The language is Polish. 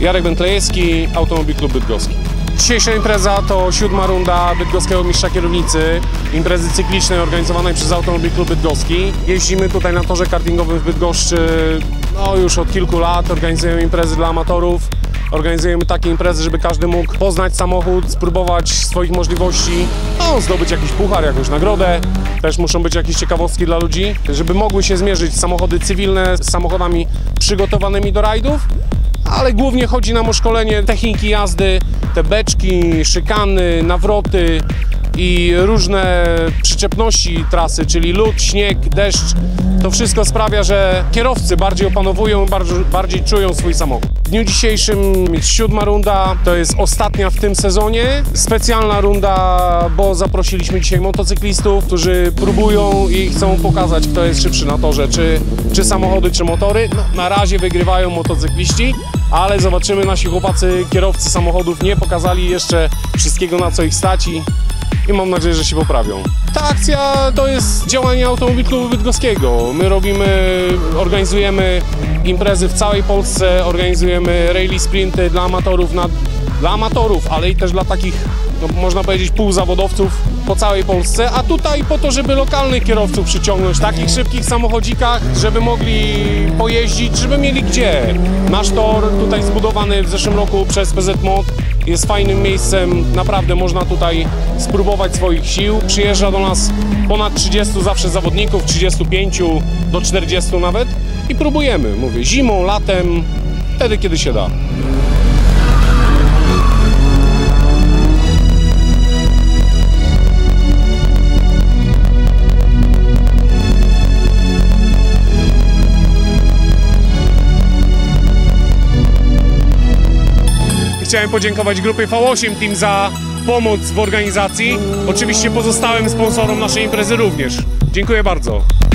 Jarek Wętlejewski, Automobil Klub Bydgoski. Dzisiejsza impreza to 7. runda Bydgoskiego Mistrza Kierownicy, imprezy cyklicznej organizowanej przez Automobil Klub Bydgoski. Jeździmy tutaj na torze kartingowym w Bydgoszczy już od kilku lat, organizujemy imprezy dla amatorów. Organizujemy takie imprezy, żeby każdy mógł poznać samochód, spróbować swoich możliwości, zdobyć jakiś puchar, jakąś nagrodę. Też muszą być jakieś ciekawostki dla ludzi, żeby mogły się zmierzyć samochody cywilne z samochodami przygotowanymi do rajdów, ale głównie chodzi nam o szkolenie techniki jazdy, te beczki, szykany, nawroty i różne przyczepności trasy, czyli lód, śnieg, deszcz. To wszystko sprawia, że kierowcy bardziej opanowują, bardziej czują swój samochód. W dniu dzisiejszym jest 7. runda, to jest ostatnia w tym sezonie. Specjalna runda, bo zaprosiliśmy dzisiaj motocyklistów, którzy próbują i chcą pokazać, kto jest szybszy na torze, czy samochody, czy motory. Na razie wygrywają motocykliści, ale zobaczymy, nasi chłopacy, kierowcy samochodów nie pokazali jeszcze wszystkiego, na co ich stać i mam nadzieję, że się poprawią. Ta akcja to jest działanie Automobil Klubu Bydgoskiego. My organizujemy imprezy w całej Polsce, organizujemy rally sprinty dla amatorów, ale i też dla takich, można powiedzieć, półzawodowców po całej Polsce, a tutaj po to, żeby lokalnych kierowców przyciągnąć w takich szybkich samochodzikach, żeby mogli pojeździć, żeby mieli gdzie. Nasz tor tutaj zbudowany w zeszłym roku przez PZ Mod jest fajnym miejscem, naprawdę można tutaj spróbować swoich sił. Przyjeżdża do nas ponad 30 zawsze zawodników, 35 do 40 nawet i próbujemy, mówię, zimą, latem, wtedy kiedy się da. Chciałem podziękować grupie V8 Team za pomoc w organizacji. Oczywiście pozostałym sponsorom naszej imprezy również. Dziękuję bardzo.